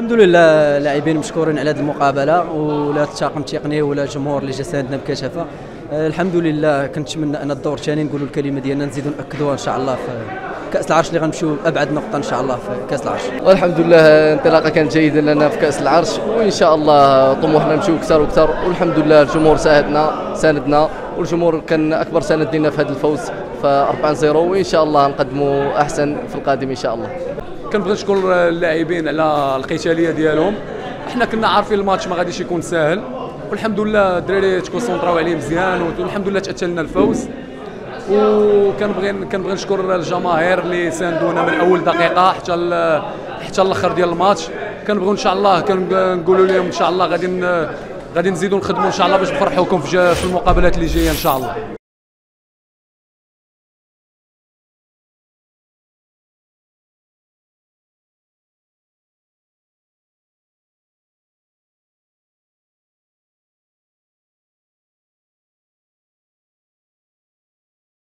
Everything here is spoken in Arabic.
الحمد لله اللاعبين مشكورين على هذه المقابله، ولا الطاقم التقني ولا الجمهور اللي جا ساندنا بكثافه. الحمد لله. كنتمنى ان الدور الثاني نقولوا الكلمه ديالنا نزيدوا ناكدوها ان شاء الله في كاس العرش اللي غنمشيو ابعد نقطه ان شاء الله في كاس العرش. والحمد لله انطلاقه كانت جيده لنا في كاس العرش، وان شاء الله طموحنا نمشيو اكثر واكثر، والحمد لله الجمهور ساندنا والجمهور كان اكبر سند لنا في هذا الفوز ف 4-0، وان شاء الله نقدموا احسن في القادم ان شاء الله. كنبغي نشكر اللاعبين على القتاليه ديالهم. احنا كنا عارفين الماتش ما غاديش يكون ساهل، والحمد لله الدراري تكونسونطراو عليه مزيان، والحمد لله تاتى الفوز. وكنبغي نشكر الجماهير اللي ساندونا من اول دقيقه حتى الاخر ديال الماتش. كنبغيو ان شاء الله كنقولوا لهم ان شاء الله غادي نزيدوا نخدموا ان شاء الله باش نفرحوكم في المقابلات اللي جايه ان شاء الله.